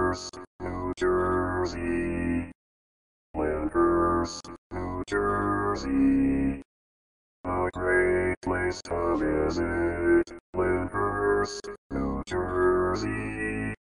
Lyndhurst, New Jersey. Lyndhurst, New Jersey. A great place to visit. Lyndhurst,